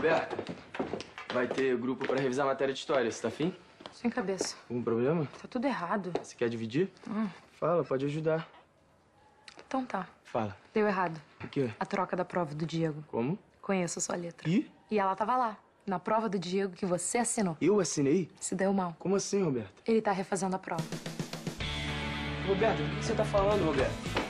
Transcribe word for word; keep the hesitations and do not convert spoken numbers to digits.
Roberta, vai ter grupo pra revisar a matéria de história. Você tá afim? Sem cabeça. Algum problema? Tá tudo errado. Você quer dividir? Hum. Fala, pode ajudar. Então tá. Fala. Deu errado. O quê? A troca da prova do Diego. Como? Conheço a sua letra. E? E ela tava lá, na prova do Diego que você assinou. Eu assinei? Se deu mal. Como assim, Roberta? Ele tá refazendo a prova. Roberta, o que você tá falando, Roberta?